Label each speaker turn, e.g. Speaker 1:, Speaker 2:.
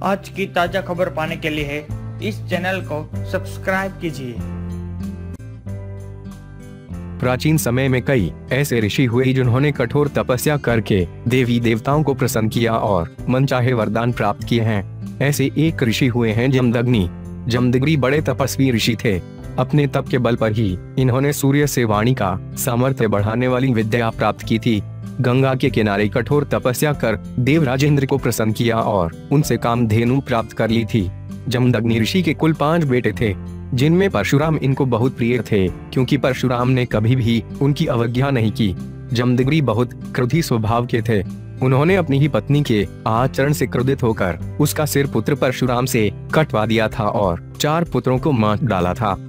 Speaker 1: आज की ताजा खबर पाने के लिए इस चैनल को सब्सक्राइब कीजिए।
Speaker 2: प्राचीन समय में कई ऐसे ऋषि हुए जिन्होंने कठोर तपस्या करके देवी देवताओं को प्रसन्न किया और मनचाहे वरदान प्राप्त किए हैं। ऐसे एक ऋषि हुए हैं जमदग्नि। जमदग्नि बड़े तपस्वी ऋषि थे। अपने तप के बल पर ही इन्होंने सूर्य से वाणी का सामर्थ्य बढ़ाने वाली विद्या प्राप्त की थी। गंगा के किनारे कठोर तपस्या कर देवराज इंद्र को प्रसन्न किया और उनसे कामधेनु प्राप्त कर ली थी। जमदग्नि ऋषि के कुल 5 बेटे थे, जिनमें परशुराम इनको बहुत प्रिय थे, क्योंकि परशुराम ने कभी भी उनकी अवज्ञा नहीं की। जमदग्नि बहुत क्रोधी स्वभाव के थे। उन्होंने अपनी ही पत्नी के आचरण से क्रोधित होकर उसका सिर पुत्र परशुराम से कटवा दिया था और 4 पुत्रों को मार डाला था।